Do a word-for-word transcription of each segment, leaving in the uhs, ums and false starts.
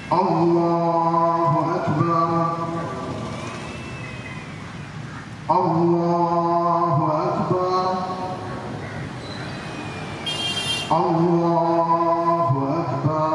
Allahu Akbar. Allahu Akbar. Allahu Akbar.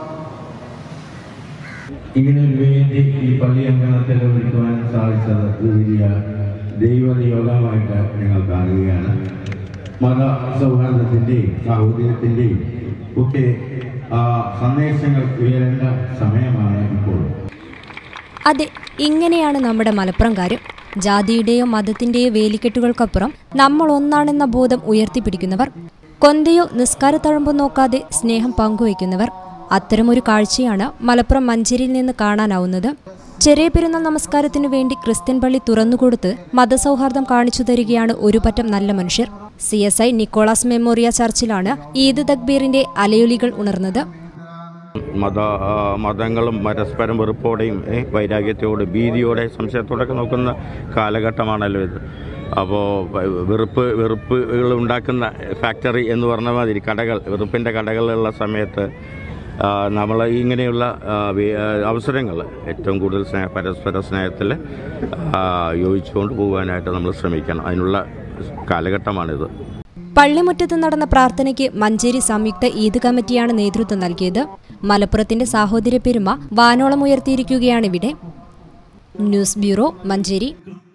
ഇങ്ങനൊരു വേദി ഈ പള്ളി അങ്കണത്തിൽ ഒരുക്കുവാൻ സാധിച്ചത് വലിയ ദൈവനിയോഗമായിട്ട് ഞങ്ങൾ കാണുകയാണ്. മത സൗഹാർദ്ദത്തിൻ്റെയും സാഹോദര്യത്തിൻ്റെയും ഒക്കെ സന്ദേശങ്ങൾ ഉയരേണ്ട സമയമാണ് ഇപ്പോൾ. അതെ, ഇങ്ങനെയാണ് നമ്മുടെ മലപ്പുറം കാര്യം. ജാതിയുടെയോ മതത്തിന്റെയോ വേലിക്കെട്ടുകൾക്കപ്പുറം നമ്മൾ ഒന്നാണെന്ന ബോധം ഉയർത്തിപ്പിടിക്കുന്നവർ, കൊന്തയോ നിസ്കാരത്തഴമ്പോ നോക്കാതെ സ്നേഹം പങ്കുവയ്ക്കുന്നവർ. അത്തരമൊരു കാഴ്ചയാണ് മലപ്പുറം മഞ്ചേരിയിൽ നിന്ന് കാണാനാവുന്നത്. ചെറിയ പെരുന്നാൾ നമസ്കാരത്തിനു വേണ്ടി ക്രിസ്ത്യൻ പള്ളി തുറന്നുകൊടുത്ത് മതസൗഹാർദ്ദം കാണിച്ചു തരികയാണ് ഒരു പറ്റം നല്ല മനുഷ്യർ. C S I Nicholas memorial ചർച്ചിലാണ് ഈദ് തക്ബീറിന്റെ അലയൊലികൾ ഉണർന്നത്. മത മതങ്ങളും പരസ്പരം വെറുപ്പോടെയും വൈരാഗ്യത്തോടെ ഭീതിയോടെ സംശയത്തോടൊക്കെ നോക്കുന്ന കാലഘട്ടമാണല്ലോ ഇത്. അപ്പോൾ വെറുപ്പ് വെറുപ്പുകൾ ഉണ്ടാക്കുന്ന ഫാക്ടറി എന്ന് പറഞ്ഞ മാതിരി കടകൾ, വെറുപ്പിൻ്റെ കടകളുള്ള സമയത്ത് നമ്മൾ ഇങ്ങനെയുള്ള അവസരങ്ങൾ ഏറ്റവും കൂടുതൽ സ്നേഹ പരസ്പര സ്നേഹത്തിൽ യോജിച്ചുകൊണ്ട് പോകാനായിട്ട് നമ്മൾ ശ്രമിക്കണം. അതിനുള്ള കാലഘട്ടമാണിത്. പള്ളിമുറ്റത്ത് നടന്ന പ്രാർത്ഥനയ്ക്ക് മഞ്ചേരി സംയുക്ത ഈദ് കമ്മിറ്റിയാണ് നേതൃത്വം നൽകിയത്. മലപ്പുറത്തിന്റെ സാഹോദര്യ പെരുമ വാനോളം ഉയർത്തിയിരിക്കുകയാണിവിടെ. News bureau, Manjeri.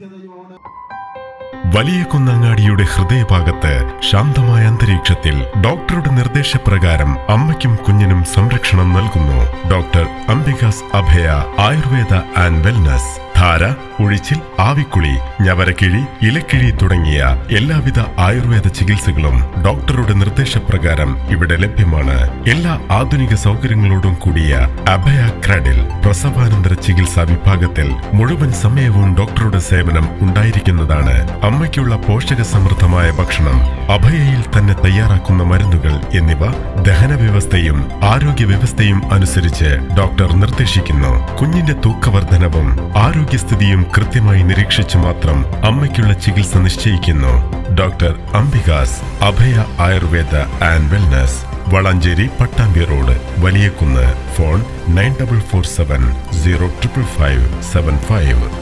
വലിയ കുന്നങ്ങാടിയുടെ ഹൃദയഭാഗത്ത് ശാന്തമായ അന്തരീക്ഷത്തിൽ ഡോക്ടറുടെ നിർദ്ദേശപ്രകാരം അമ്മയ്ക്കും കുഞ്ഞിനും സംരക്ഷണം നൽകുന്നു. Doctor Ambika's Abhaya Ayurveda and wellness. ധാര, ഉഴിച്ചിൽ, ആവിക്കുളി, ഞവരക്കിഴി, ഇലക്കിഴി തുടങ്ങിയ എല്ലാവിധ ആയുർവേദ ചികിത്സകളും ഡോക്ടറുടെ നിർദ്ദേശപ്രകാരം ഇവിടെ ലഭ്യമാണ്. എല്ലാ ആധുനിക സൗകര്യങ്ങളോടും കൂടിയ അഭയ ക്രാഡിൽ പ്രസവാനന്തര ചികിത്സാ വിഭാഗത്തിൽ മുഴുവൻ സമയവും ഡോക്ടറുടെ സേവനം ഉണ്ടായിരിക്കുന്നതാണ്. അമ്മയ്ക്കുള്ള പോഷക സമൃദ്ധമായ ഭക്ഷണം, അഭയയിൽ തന്നെ തയ്യാറാക്കുന്ന മരുന്നുകൾ എന്നിവ ദഹന വ്യവസ്ഥയും ആരോഗ്യ വ്യവസ്ഥയും അനുസരിച്ച് ഡോക്ടർ നിർദ്ദേശിക്കുന്നു. കുഞ്ഞിന്റെ തൂക്കവർദ്ധനവും ആരോഗ്യസ്ഥിതിയും കൃത്യമായി നിരീക്ഷിച്ച് മാത്രം അമ്മയ്ക്കുള്ള ചികിത്സ നിശ്ചയിക്കുന്നു. Doctor Ambika's Abhaya Ayurveda and wellness, Valanchery Pattambi road, Valiyakunnu. Phone nine double four seven zero triple five seven five.